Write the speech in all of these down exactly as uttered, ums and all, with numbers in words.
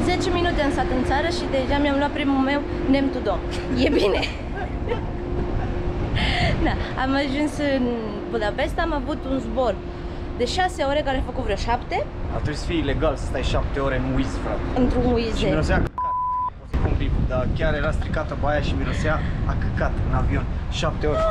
zece minute am stat în țară și deja mi-am luat primul meu nem to dom. E bine. Da, am ajuns în Budapesta, am avut un zbor de șase ore care a făcut vreo șapte. Ar trebui să fie ilegal să stai șapte ore în Wizz, frate. Într-un Wizz. Și mirosea a căcat. O să pun bip, dar chiar era stricată baia și mirosea a căcat în avion. șapte ore.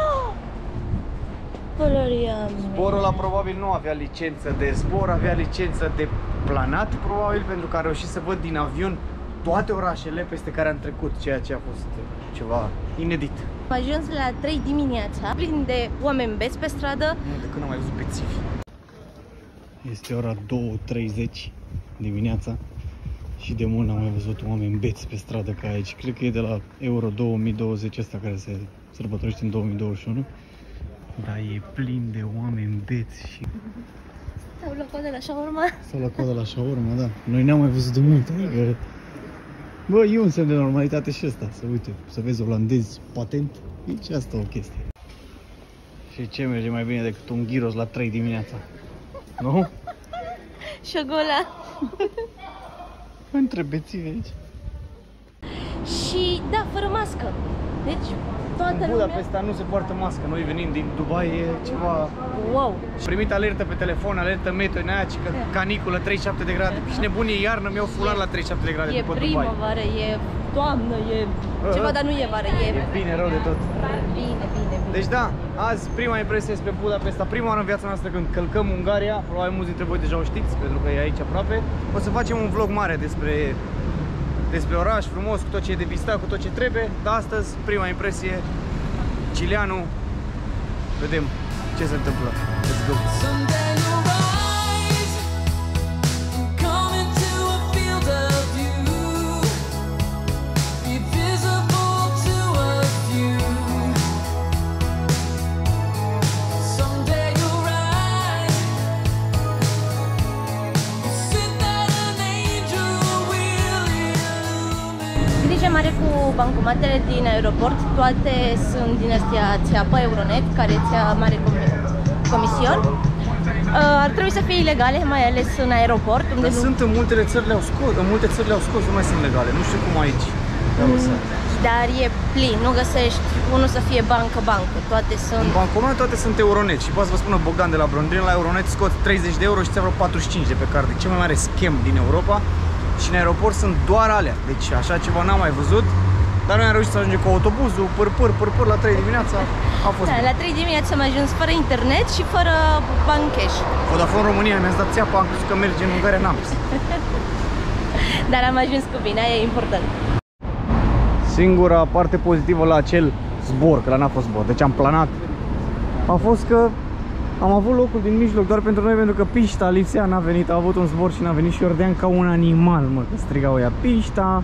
Zborul ăla probabil nu avea licență de zbor, avea licență de planat, probabil, pentru că a reușit să văd din avion toate orașele peste care am trecut, ceea ce a fost ceva inedit. Am ajuns la trei dimineața, plin de oameni beți pe stradă. Nu, de când am mai văzut bețivi. Este ora două treizeci dimineața și de mult n-am mai văzut oameni beți pe stradă ca aici. Cred că e de la Euro două mii douăzeci ăsta care se sărbătorește în două mii douăzeci și unu. Dar e plin de oameni beți și... Stau la coadă la shawarma. Stau la coadă la shawarma, da. Noi n-am mai văzut de mult, adică... Bă, e un semn de normalitate și ăsta, să uite, să vezi olandezi patent, e și asta o chestie. Și ce merge mai bine decât un gyros la trei dimineața, nu? Șogola. Între bețivi aici. Și da, fără mască, deci toată lumea... În Budapesta nu se poartă mască, noi venim din Dubai, e ceva... Wow! Am primit alertă pe telefon, alertă meteo în aia, că caniculă treizeci și șapte de grade. Și nebunie, iarnă, mi-au fulat la treizeci și șapte de grade e după Dubai. E primăvară, e toamnă, e ceva, dar nu e vară, e... E bine rău de tot. Bine, bine, bine. Deci da, azi prima impresie despre Budapesta, prima oară în viața noastră când călcăm Ungaria, probabil mulți dintre voi deja o știți, pentru că e aici aproape. O să facem un vlog mare despre, despre oraș, frumos, cu tot ce e de vizitat, cu tot ce trebuie. Dar astăzi, prima impresie, Giuliano, vedem ce se întâmplă. Let's go! Mare cu bancomatele din aeroport, toate sunt din astea țeapă Euronet, care țea mare comision. Uh, ar trebui să fie ilegale, mai ales în aeroport. Unde Dar nu... sunt în multele țări le-au scos, în multe țări le-au scos, nu mai sunt legale, nu știu cum aici. Mm, dar e plin, nu găsești unul să fie bancă-bancă, toate sunt... În bancomat toate sunt Euronet și poate să vă spună Bogdan de la Brondrin, la Euronet scot treizeci de euro și ți-a vreo patruzeci și cinci de pe card. Cel mai mare schem din Europa. Și în aeroport sunt doar alea, deci așa ceva n-am mai văzut. Dar noi am reușit să ajungem cu autobuzul, pâr, pâr, pâr, pâr, la trei dimineața. A fost. Da, la trei dimineața am ajuns fără internet și fără bani cash. Vodafone România mi-a dat țeapa, am crezut că merge în Ungaria, n-am. Dar am ajuns cu bine, aia e important. Singura parte pozitivă la acel zbor, că la n-a fost zbor, deci am planat, a fost că am avut locul din mijloc doar pentru noi, pentru că Pișta lipsea, n-a venit, a avut un zbor și n-a venit și ordeam ca un animal, mă, că strigau ea Pișta,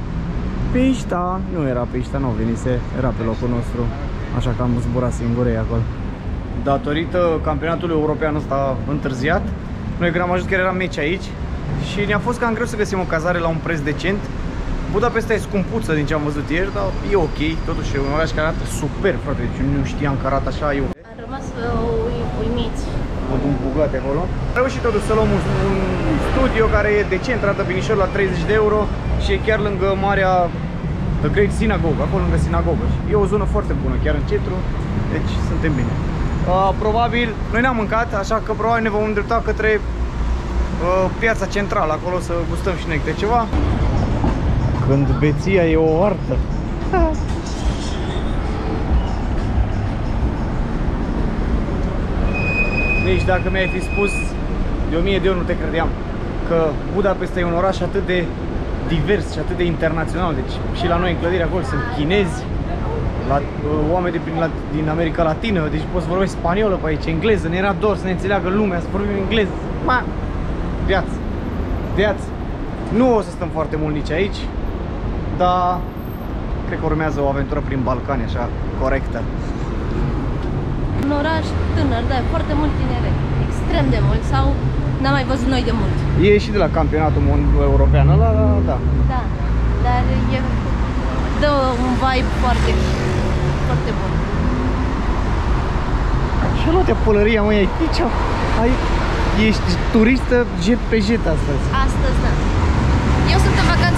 Pișta, nu era Pișta, nu venise, era pe locul nostru, așa că am zburat singurei acolo. Datorită campionatului european ăsta întârziat, noi când am ajuns chiar era meci aici și ne-a fost cam greu să găsim o cazare la un preț decent. Budapesta e scumpuță din ce am văzut ieri, dar e ok, totuși e un oraș care arată super, frate, deci nu știam că arată așa, eu. Am rămas uimiți. Un bugat acolo. Am reușit totuși să luăm un, un studio care e decent, arată binișor la treizeci de euro și e chiar lângă marea The Great Synagogue, acolo lângă sinagogă. E o zonă foarte bună, chiar în centru, deci suntem bine. Uh, probabil, noi n-am mâncat, așa că probabil ne vom îndrepta către uh, piața centrală, acolo să gustăm și noi câte ceva. Când beția e o artă. Nici dacă mi-ai fi spus de o mie de ori nu te credeam că Budapesta e un oraș atât de divers și atât de internațional. Deci și la noi în clădire acolo sunt chinezi, la, oameni de prin, la, din America Latină, deci poți vorbi spaniolă pe aici, engleză, ne era dor să ne înțeleagă lumea, să vorbim engleză. Ma, viață, viață. Nu o să stăm foarte mult nici aici, dar cred că urmează o aventură prin Balcani, așa, corectă. Un oraș tânăr, da, foarte mult tinere, extrem de mult, sau n-am mai văzut noi de mult. E și de la campionatul european ăla, da. Da, dar e, dă un vibe foarte, foarte bun. Și a luat pălăria, măi, aici, ai, ești turistă jet pe jet astăzi. Astăzi, da. Eu sunt în vacanță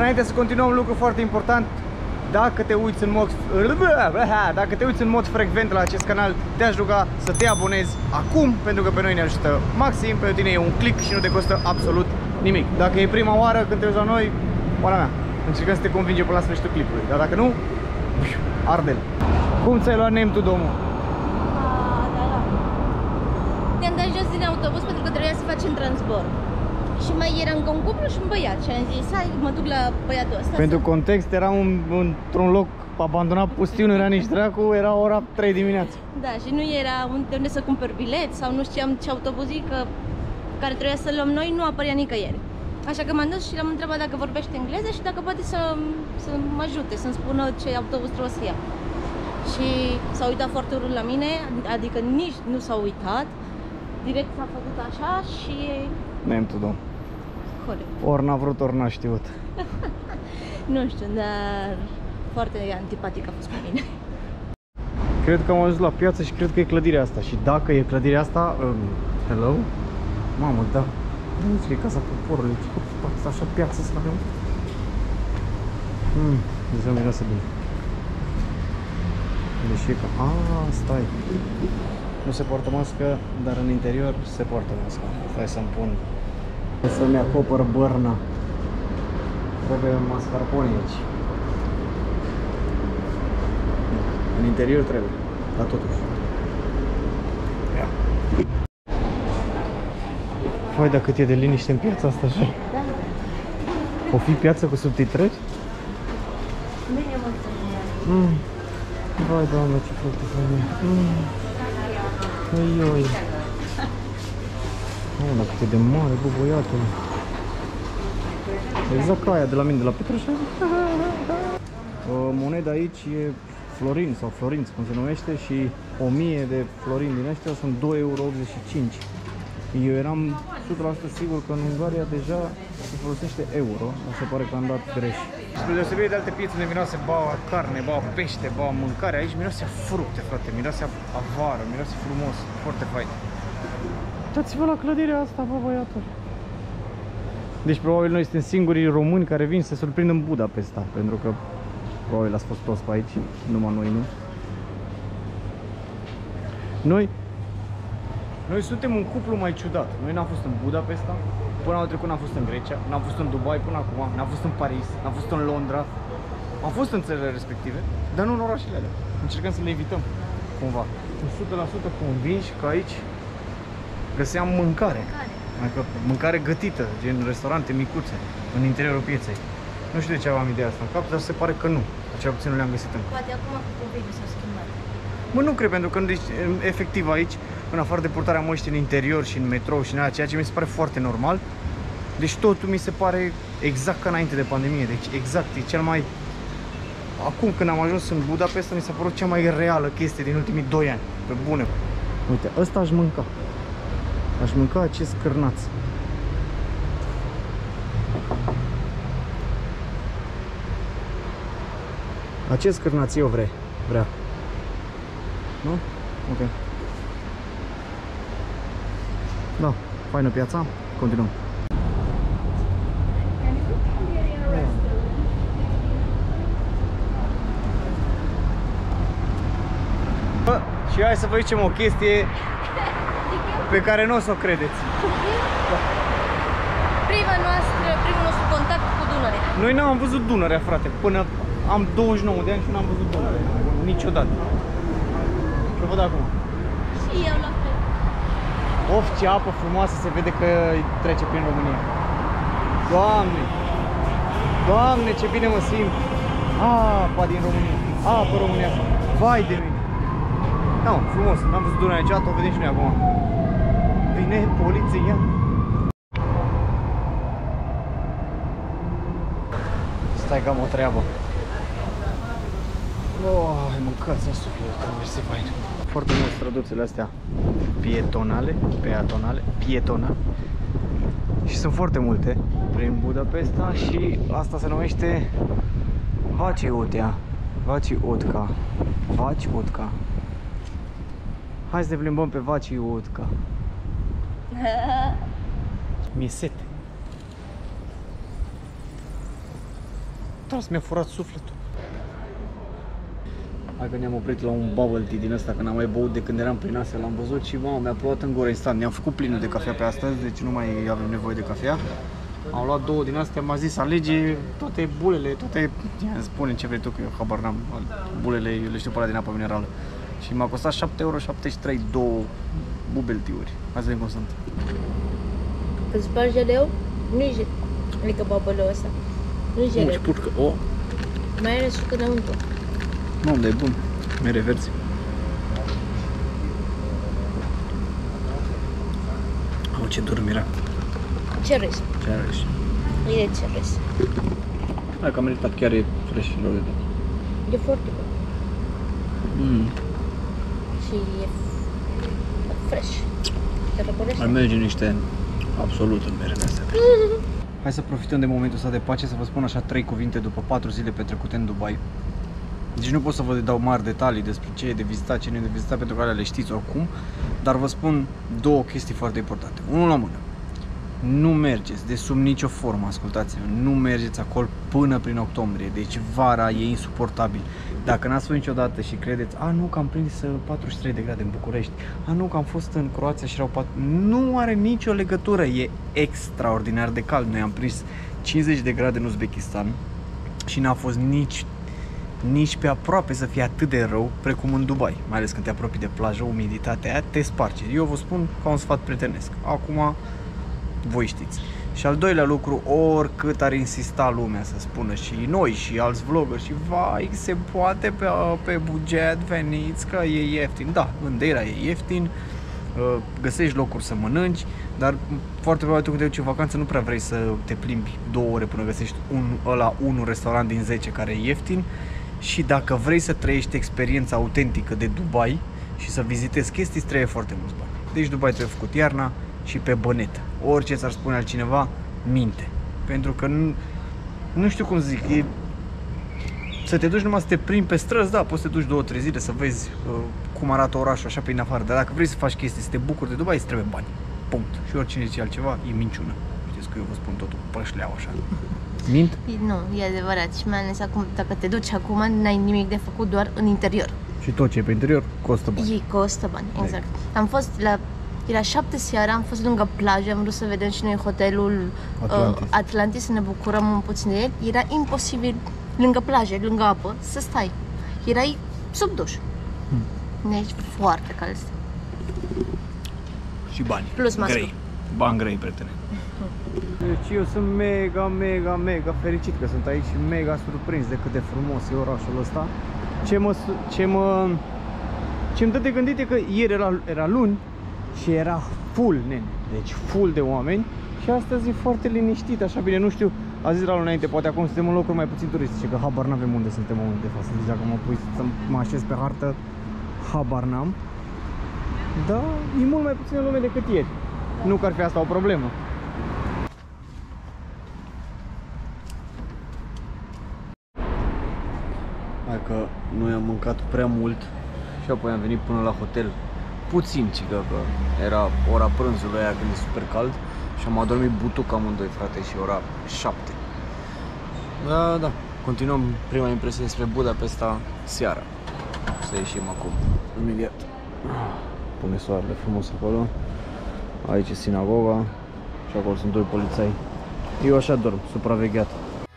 înainte să continuăm, lucru foarte important. Dacă te uiți în mod Dacă te uiți în mod frecvent la acest canal, te-aș ruga să te abonezi acum, pentru că pe noi ne ajută maxim. Pentru tine e un click și nu te costă absolut nimic. Dacă e prima oară când te uiți la noi, oara mea, încercăm să te convingem până la sfârșitul clipului. Dar dacă nu, arde-l. Cum ți-ai luat nemtul, domnul? Ne-am dat jos din autobuz pentru că trebuia să facem transbord. Și mai era încă un cuplu și un băiat și am zis, hai, mă duc la băiatul ăsta. Pentru să... context, eram într-un loc abandonat, pustiu, nu era nici dracu, era ora trei dimineața. Da, și nu era de unde să cumpăr bilet sau nu știam ce autobuz că care trebuia să luăm noi, nu apărea nicăieri. Așa că m-am dus și l-am întrebat dacă vorbește engleză și dacă poate să, să mă ajute, să-mi spună ce autobuz trebuie să iau. Și s-a uitat foarte urât la mine, adică nici nu s-a uitat, direct s-a făcut așa și... Nemtul, domn. Corect. Ori n-a vrut, ori n-a știut. Nu știu, dar foarte antipatic a fost cu mine. Cred că am ajuns la piață și cred că e clădirea asta. Și dacă e clădirea asta... Um, hello? Mamă, da. Nu e Casa Poporului. Ce așa piață să avem? Hmm, deja miroase bine. Deși e ca... Aaa, stai. Nu se poartă mască, dar în interior se poartă mască. Stai să-mi pun. Să-mi acopăr bărna. Trebuie mascarpone aici. În interior trebuie, dar totuși. Ia. Vai, dar cât e de liniște în piața asta așa. Da. O fi piață cu subtitrări? Bine, mă Mm. Vai, Doamne, ce foarte fain. Mm. Oi, oi. Oh, cât e de mare, bă, băiatul. Exact ca aia de la mine, de la Petroșani. Moneda aici e florin sau florinți, cum se numește, și o mie de florini din ăștia sunt doi euro optzeci și cinci. Eu eram o sută la sută sigur că în Ungaria deja se folosește euro, dar se pare că am dat greș. Spre deosebire de alte piețe unde miroase ba carne, ba pește, ba mâncare, aici miroase a fructe, frate, miroase a vară, miroase frumos, foarte fain. Uitați-vă la clădirea asta, bă, băiatul. Deci probabil noi suntem singurii români care vin să se surprind în Budapesta, pentru că probabil ați fost toți pe aici, numai noi nu. Noi Noi suntem un cuplu mai ciudat. Noi n-am fost în Budapesta, până anul trecut n-am fost în Grecia, n-am fost în Dubai până acum, n-am fost în Paris, n-am fost în Londra. Am fost în țările respective, dar nu în orașele alea. Încercăm să le evităm, cumva. o sută la sută convinși că aici găseam mâncare. Adică mâncare gătită, gen restaurante micuțe, în interiorul pieței. Nu știu de ce aveam ideea asta în cap, dar se pare că nu. Cel puțin nu le-am găsit încă. Poate acum cu copiii s-au schimbat. Mă, nu cred, pentru că deci, efectiv aici, în afară de purtarea măștii în interior și în metrou și în aia, ceea ce mi se pare foarte normal, deci totul mi se pare exact ca înainte de pandemie, deci exact, e cel mai... Acum când am ajuns în Budapesta, mi s-a părut cea mai reală chestie din ultimii doi ani, pe bune. Uite, ăsta aș mânca. Aș mânca acest cârnaț. Acest cârnaț eu vrei, vrea. Nu? Ok. Da, faină piața, continuăm. Bă, și hai să vă zicem o chestie pe care nu o să o credeți. Da. Prima noastră, primul nostru contact cu Dunărea. Noi n-am văzut Dunărea, frate, până am douăzeci și nouă de ani și n-am văzut Dunărea. Niciodată. Și o văd acum. Și eu la fel. Of, ce apă frumoasă, se vede că trece prin România. Doamne! Doamne, ce bine mă simt! Apa din România, apă românească. Vai de mine! Da, frumos, n-am văzut Dunărea niciodată, o vedem și noi acum. Vine poliția. Stai că am o treabă. Oh, ai mâncat în suflet, că mersi fain. Foarte mult străduțele astea pietonale, peatonale, pietonale. Și sunt foarte multe prin Budapesta și asta se numește Váci Útea, Váci Útka, Váci Útka. Hai să ne plimbăm pe Váci Útka. Mi-e sete. tras, mi-a furat sufletul. Hai că ne-am oprit la un bubble tea din ăsta, că n-am mai băut de când eram prin astea, l-am văzut și mamă, mi-a plouat în gură instant. Ne-am făcut plinul de cafea pe astăzi, deci nu mai avem nevoie de cafea. Am luat două din astea, m-a zis alege toate bulele, toate, spune ce vrei tu, că eu habar n-am, bulele, eu le știu pe alea din apă minerală. Și m-a costat șapte euro șaptezeci și trei, două bubble tea-uri. Hai să vedem cum sunt. Când spargi geleu, nu-i geleu, adică bubble-ul ăsta, nu-i geleu. Nu, și pușcă, o! Mai ales și când înăuntru. Mamă, dar e bun, mere verzi. Au, ce dur mirea. Ce râzi? Ce are și? E de ce râzi. Hai că a meritat, chiar e fresh și lor de tot. E foarte bun. Mm. Și e fresh. Te răcorește? Ar merge niște absolut în merele astea. Hai să profităm de momentul ăsta de pace, să vă spun așa trei cuvinte după patru zile petrecute în Dubai. Deci nu pot să vă dau mari detalii despre ce e de vizitat, ce nu e de vizitat, pentru că alea le știți oricum. Dar vă spun două chestii foarte importante. Unul la mână. Nu mergeți de sub nicio formă, ascultați-mă, nu mergeți acolo până prin octombrie, deci vara e insuportabil. Dacă n-ați fost niciodată și credeți, a nu că am prins patruzeci și trei de grade în București, a nu că am fost în Croația și erau patru... Nu are nicio legătură, e extraordinar de cald. Noi am prins cincizeci de grade în Uzbekistan și n-a fost nici, nici pe aproape să fie atât de rău precum în Dubai, mai ales când te apropii de plajă, umiditatea aia te sparge. Eu vă spun ca un sfat prietenesc. Acum voi știți. Și al doilea lucru, oricât ar insista lumea să spună și noi și alți vloggeri și vai, se poate pe, pe buget, veniți că e ieftin. Da, în Deira e ieftin, găsești locuri să mănânci, dar foarte probabil tu când te duci în vacanță nu prea vrei să te plimbi două ore până găsești un, ăla, un restaurant din zece care e ieftin. Și dacă vrei să trăiești experiența autentică de Dubai și să vizitezi chestii, îți trebuie foarte mulți bani. Deci Dubai trebuie făcut iarna și pe bănetă. Orice ți-ar spune altcineva, minte. Pentru că nu, nu știu cum zic, e, să te duci numai să te plimbi pe străzi, da, poți să te duci două, trei zile să vezi uh, cum arată orașul așa prin afară, dar dacă vrei să faci chestii, să te bucuri de Dubai, îți trebuie bani. Punct. Și oricine zice altceva, e minciună. Știți că eu vă spun totul pășleau așa. Mint? Nu, e adevărat. Și mai ales acum, dacă te duci acum, n-ai nimic de făcut, doar în interior. Și tot ce e pe interior costă bani. Ei costă bani, exact. Am fost la... Era șapte seara, am fost lângă plajă, am vrut să vedem și noi hotelul Atlantis, uh, Atlantis să ne bucurăm un puțin de el. Era imposibil lângă plajă, lângă apă, să stai. Erai sub duș. Hmm. Deci foarte cald. Și bani. Plus mască. Grei. Bani grei, prietene. Deci eu sunt mega, mega, mega fericit că sunt aici și mega surprins de cât de frumos e orașul ăsta. Ce mă... Ce mă... Ce-mi dă de gândit e că ieri era, era luni și era full, nene, deci full de oameni și astăzi e foarte liniștit, așa bine, nu știu, a zis Raul înainte, poate acum suntem în locuri mai puțin turistice, că habar n-avem unde suntem în momentul de față, deci dacă mă pui să mă așez pe hartă, habar n-am, dar e mult mai puțin lume decât ieri, nu că ar fi asta o problemă. Hai că noi am mâncat prea mult și apoi am venit până la hotel puțin, cică, că era ora prânzului aia când e super cald și am adormit butuc amândoi, frate, și ora șapte. Da, da, continuăm prima impresie despre Budapesta seara. Să ieșim acum, imediat. Pune soarele frumos acolo. Aici e sinagoga și acolo sunt doi polițai. Eu așa dorm, supravegheat.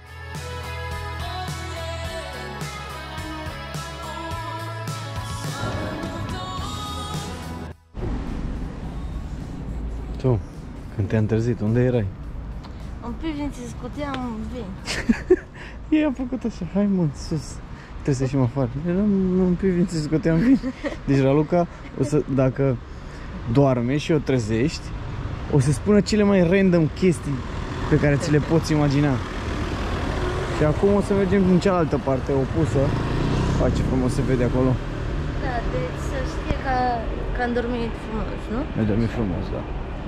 Tu, când te-am trezit, unde erai? În pivniță scoteam vin. Ei a făcut așa, hai mă, sus. Trebuie să ieșim afară. Eram în pivniță și scoteam vin. Deci Raluca, o să, dacă doarme și o trezești, o să spună cele mai random chestii pe care ți le poți imagina. Și acum o să mergem din cealaltă parte, opusă. Hai, ce frumos se vede acolo. Da, deci să știe că, că am dormit frumos, nu? Ai dormit frumos, da.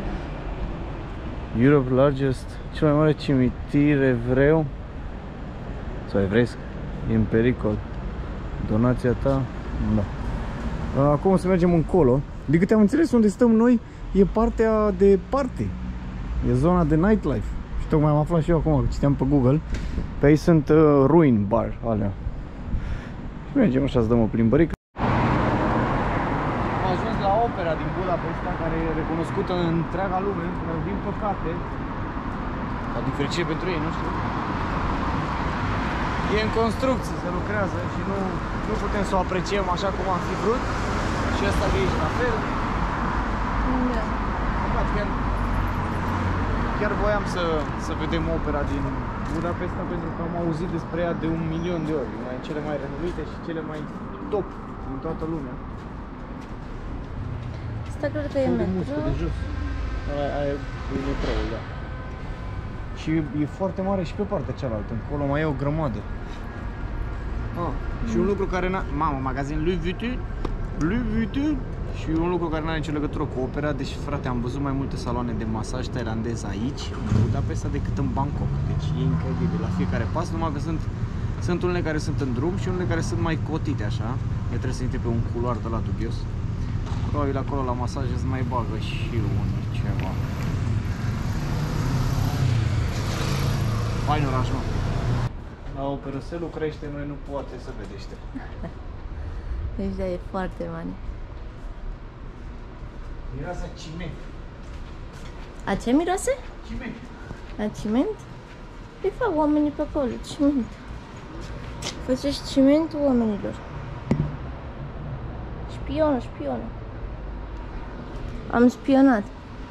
Europe largest, cel mai mare cimitir evreu sau evresc e în pericol. Donația ta, da. Acum o să mergem încolo. De câte am înțeles, unde stăm noi e partea de party. E zona de nightlife. tocmai am aflat și eu acum, citeam pe Google. Pe aici sunt uh, ruin bar alea. Și mergem așa să dăm o plimbărică. Am ajuns la opera din Budapesta, care e recunoscută în întreaga lume, dar din păcate, la diferenție pentru ei, nu știu, e în construcție, se lucrează și nu, nu putem să o apreciem așa cum am fi vrut. Și asta de aici la fel. Da. Chiar, chiar voiam să, să vedem opera din Budapesta, pentru că am auzit despre ea de un milion de ori. Una din cele mai renumite și cele mai top din toată lumea. Asta cred că e metro. De jos. Aia, aia e metroul, da. Și e foarte mare și pe partea cealaltă. Încolo mai e o grămadă. Ah, și un lucru care n-a... Mamă, magazin Louis Vuitton. Louis Vuitton. Și un lucru care nu are nicio legătură cu opera, deci frate, am văzut mai multe saloane de masaj tailandez aici, în Budapesta, decât în Bangkok. Deci e incredibil la fiecare pas, numai că sunt, sunt unele care sunt în drum și unele care sunt mai cotite așa. Eu trebuie să intre pe un culoar de la dubios. Probabil acolo la masaj îți mai bagă și un ceva. Fain oraș, mă. La operă se lucrește, noi nu poate să vedește. Deci da, e foarte mare. Miroase a ciment. A ce miroase? Ciment. La ciment? Îi fac oamenii pe acolo, ciment. Faceți ciment oamenilor. Spionă, spionă. Am spionat.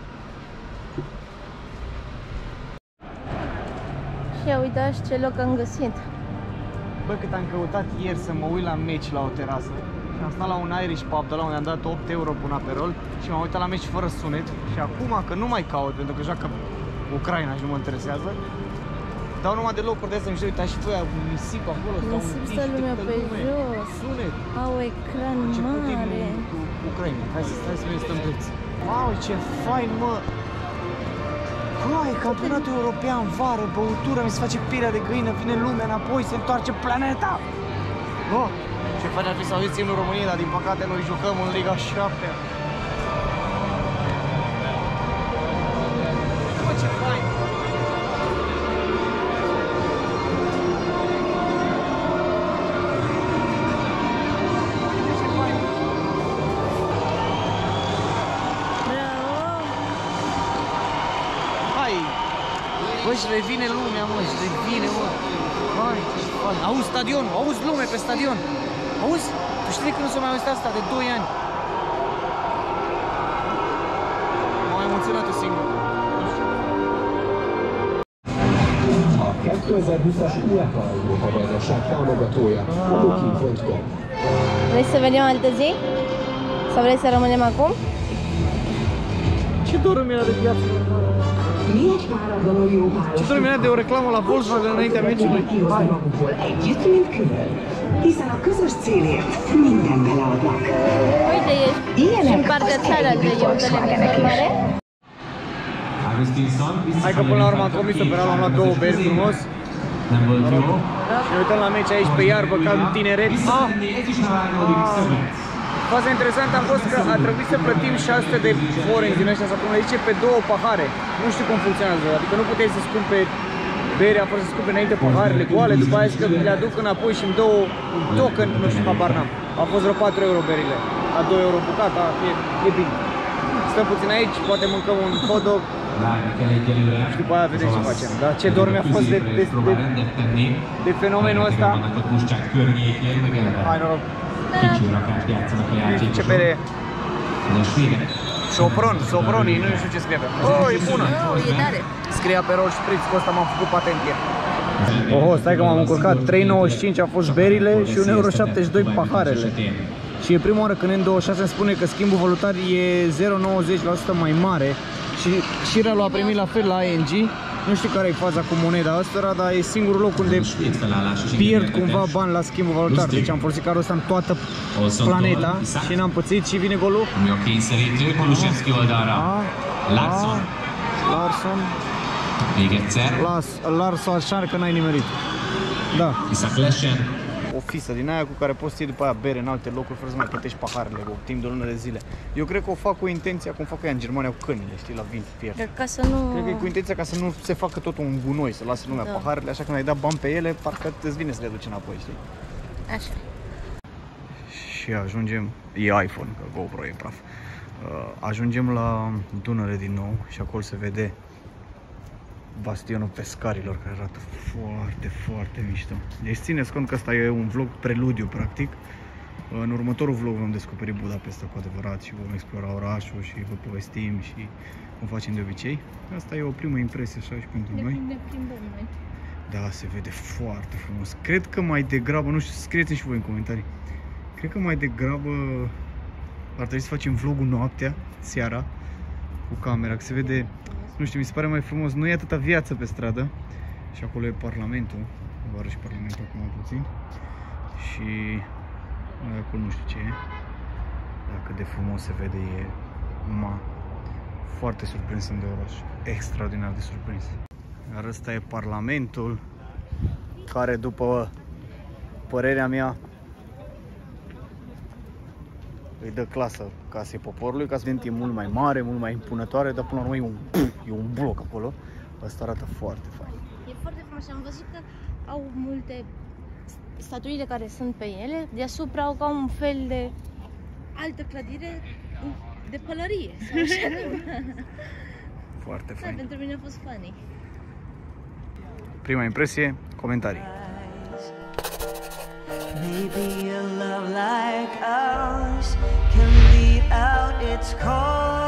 Și ia uitați ce loc am găsit. Bă, cât am căutat ieri să mă uit la meci la o terasă. Și am stat la un Irish pub de la unde am dat opt euro pe un aperol și m-am uitat la meci fără sunet. Și acum, că nu mai caut, pentru că joacă Ucraina și nu mă interesează, dau numai de locuri de astea, mi-și uita și voi, nisip acolo, stau un Nisip stă lumea pe jos. Sunet. Au ecran mare. Cu Ucraina. Hai să stai să vedem, stăm drept. Wow, ce fain, mă! Hai, campionatul european, vară, băutură, mi se face pielea de găină, vine lumea înapoi, se întoarce planeta! Oh, ce fain ar fi să auziți în România, dar din păcate noi jucăm în Liga șapte. Bă, ce fain! Bă, își revine lumea, mă, își revine, mă. Hai, ce fain. Auzi stadionul, auzi lume pe stadion. Auzi? Tu știi că nu s-a mai auzit asta de doi ani. M-am emoționat eu singur. A kétezer-húszas UEFA Európa-bajnokság támogatója a booking pont com. Vrei să venim altă zi? Sau vrei să rămânem acum? Ce dor îmi era de viață. Ce dor îmi era de o reclamă la Volkswagen înaintea meciului. Együtt, mint külön. Hiszen a közös célért minden beleadnak. Uite, ești în partea cealaltă, e un televizor mare. Hai că până la urmă am comis pe am luat două beri frumos. Și ne uităm la meci aici pe iarbă, ca un tineret. Ah! Faza interesantă a fost că a trebuit să plătim șase sute de forinți din ăștia, sau cum le zice, pe două pahare. Nu știu cum funcționează, adică nu puteai să-ți cumperi bere, a fost să-ți cumperi înainte paharele goale, după aia că le aduc înapoi și îmi dă un token, nu știu, habar n-am. A fost vreo patru euro berile, la doi euro bucata, e, e bine. Stăm puțin aici, poate mâncăm un hot dog și după aia vedem ce facem. Dar ce dor mi-a fost de, de, de, de fenomenul ăsta. Hai noroc! Ce bere? Sopron, Soproni, nu știu ce scrie pe ea. Oh, e bună! Oh, e tare! Scrie Aperol Spritz, cu ăsta m-am făcut patent ieri. Oho, stai că m-am încurcat, trei nouăzeci și cinci a fost berile și un euro șaptezeci și doi paharele. Și e prima oară când N douăzeci și șase îmi spune că schimbul valutar e zero virgulă nouăzeci la sută mai mare. Și Shirel a primit la fel la I N G. Nu știu care e faza cu moneda asta, dar e singurul loc unde pierd cumva bani la schimbul valutar. Deci am folosit carul ăsta în toată planeta și n-am pățit și vine golul. Larsson. Larsson. Larsson, așa că n-ai nimerit. Da. O fisă din aia cu care poți să iei după aia bere în alte locuri fără să mai plătești paharele cu timp de o lună de zile. Eu cred că o fac cu intenția cum fac ea în Germania cu cănile, știi, la vin fier. Ca să nu... Cred că e cu intenția ca să nu se facă tot un gunoi, să lase lumea da. paharele, așa când ai dat bani pe ele, parcă îți vine să le duci înapoi, știi? Așa. Și ajungem, e iPhone, că GoPro e praf. Ajungem la Dunăre din nou și acolo se vede bastionul pescarilor, care arată foarte, foarte mișto. Deci țineți cont că ăsta e un vlog preludiu, practic. În următorul vlog vom descoperi Budapesta cu adevărat și vom explora orașul și vă povestim și cum facem de obicei. Asta e o primă impresie așa și pentru ne, noi. Ne plimbăm noi. Da, se vede foarte frumos. Cred că mai degrabă, nu știu, scrieți și voi în comentarii. Cred că mai degrabă ar trebui să facem vlogul noaptea, seara, cu camera, că se vede, nu știu, mi se pare mai frumos. Nu e atâta viață pe stradă. Și acolo e Parlamentul, doar și Parlamentul acum puțin. Și acolo nu știu ce e. Dar cât de frumos se vede, e ma. Foarte surprins de oraș. Extraordinar de surprins. Iar ăsta e Parlamentul, care după părerea mea îi dă clasă Casei Poporului, ca să vedem, e mult mai mare, mult mai impunătoare, dar până la urmă e un, e un bloc acolo. Asta arată foarte fain. E foarte frumos și am văzut că au multe statuile care sunt pe ele, deasupra au ca un fel de altă clădire de pălărie sau așa. Foarte fain. Da, pentru mine a fost funny. Prima impresie, comentarii. Maybe a love like ours can lead out its call.